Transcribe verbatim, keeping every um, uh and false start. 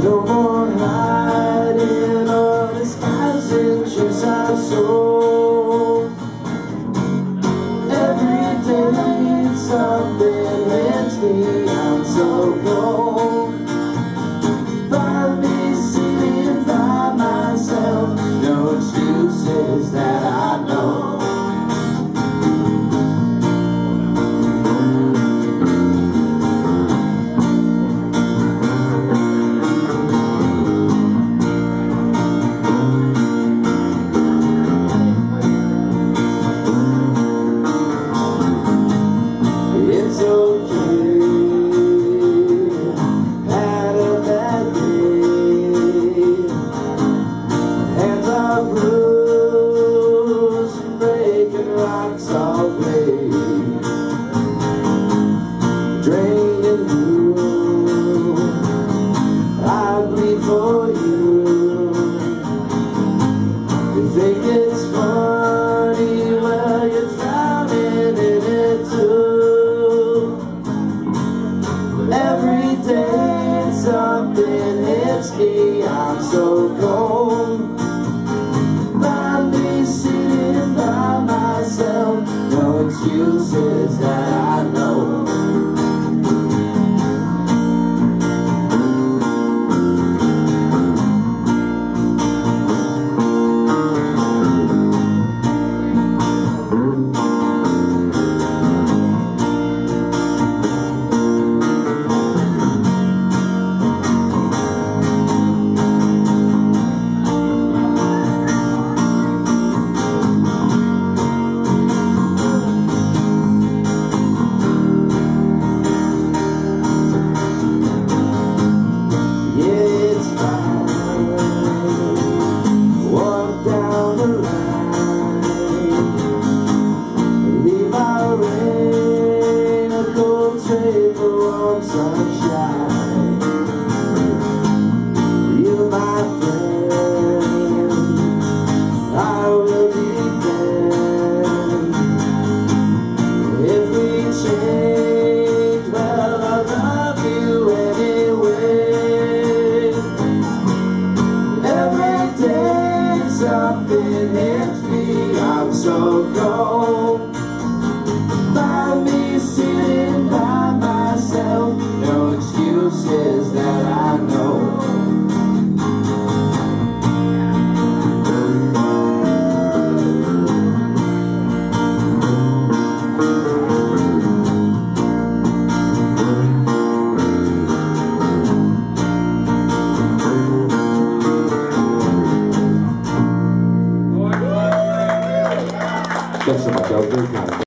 No more hiding or disguising truths I've sold. Every day something hits me, I'm so cold. Find me sitting by myself, no excuses that I know. It's okay, had a bad day. Hands are bruised, breaking rocks all play. Draining you, I bleed for you. You think it's funny, well you're drowning in it too. Every day something hits me, I'm so cold. Find me sitting by myself, no excuses that I know. Sunshine, you my friend, I will be there. If we change, well I love you anyway. Every day something hits me, I'm so cold. Find me sitting by myself, no excuses that I know. Thanks so much, that was very kind.